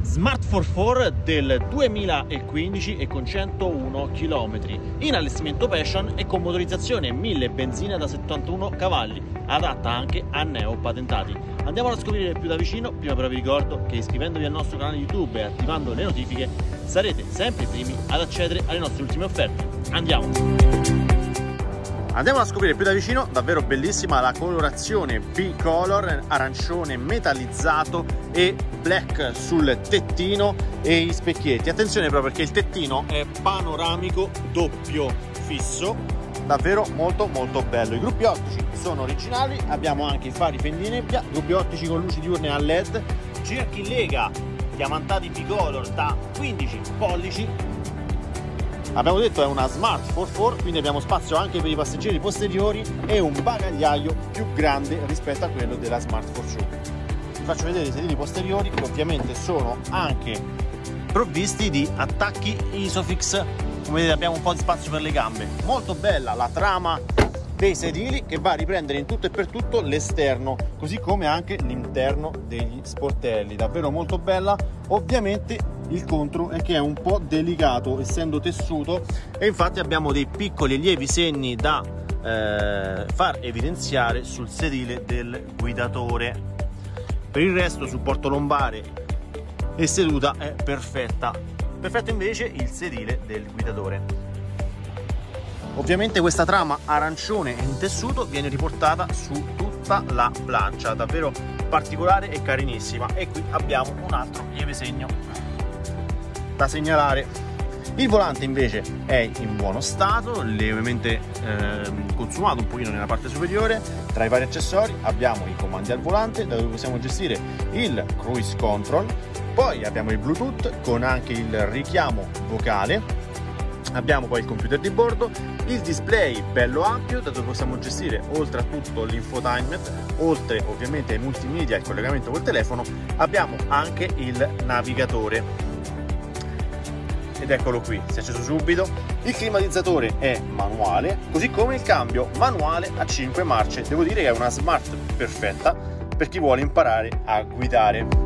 Smart 44 del 2015 e con 101 km, in allestimento Passion e con motorizzazione 1000 benzina da 71 cavalli, adatta anche a neopatentati. Andiamo a scoprire più da vicino. Prima però vi ricordo che iscrivendovi al nostro canale YouTube e attivando le notifiche sarete sempre i primi ad accedere alle nostre ultime offerte. Andiamo a scoprire più da vicino. Davvero bellissima la colorazione B-Color, arancione metallizzato e black sul tettino e gli specchietti. Attenzione però, perché il tettino è panoramico doppio fisso, davvero molto bello. I gruppi ottici sono originali, abbiamo anche i fari fendi di nebbia, gruppi ottici con luci diurne a LED, cerchi in lega diamantati B-Color da 15 pollici. Abbiamo detto è una Smart 44, quindi abbiamo spazio anche per i passeggeri posteriori e un bagagliaio più grande rispetto a quello della Smart 42. Vi faccio vedere i sedili posteriori, che ovviamente sono anche provvisti di attacchi Isofix. Come vedete abbiamo un po' di spazio per le gambe. Molto bella la trama dei sedili, che va a riprendere in tutto e per tutto l'esterno, così come anche l'interno degli sportelli. Davvero molto bella. Ovviamente il contro è che è un po' delicato essendo tessuto, e infatti abbiamo dei piccoli e lievi segni da far evidenziare sul sedile del guidatore. Per il resto supporto lombare e seduta è perfetta. Perfetto invece il sedile del guidatore. Ovviamente questa trama arancione in tessuto viene riportata su tutta la plancia, davvero particolare e carinissima. E qui abbiamo un altro lieve segno da segnalare. Il volante invece è in buono stato, lievemente consumato un pochino nella parte superiore. Tra i vari accessori abbiamo i comandi al volante, da dove possiamo gestire il cruise control, poi abbiamo il Bluetooth con anche il richiamo vocale, abbiamo poi il computer di bordo, il display bello ampio, da dove possiamo gestire oltre a tutto l'infotainment, oltre ovviamente ai multimedia e il collegamento col telefono. Abbiamo anche il navigatore, ed eccolo qui, si è acceso subito. Il climatizzatore è manuale, così come il cambio manuale a 5 marce. Devo dire che è una Smart perfetta per chi vuole imparare a guidare.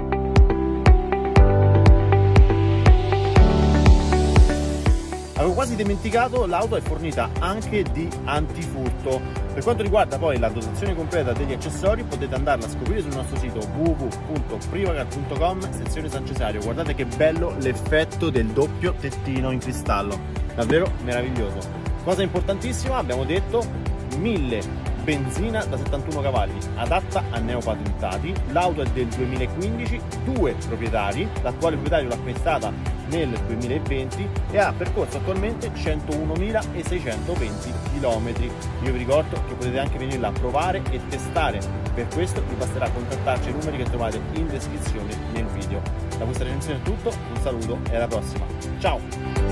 Avevo quasi dimenticato, l'auto è fornita anche di antifurto. Per quanto riguarda poi la dotazione completa degli accessori, potete andarla a scoprire sul nostro sito www.privacar.com, sezione San Cesario. Guardate che bello l'effetto del doppio tettino in cristallo, davvero meraviglioso. Cosa importantissima, abbiamo detto 1000 benzina da 71 cavalli, adatta a neopatentati. L'auto è del 2015, 2 proprietari, l'attuale proprietario l'ha acquistata nel 2020 e ha percorso attualmente 101.620 km. Io vi ricordo che potete anche venirla a provare e testare. Per questo vi basterà contattarci ai numeri che trovate in descrizione nel video. Da questa recensione è tutto, un saluto e alla prossima. Ciao!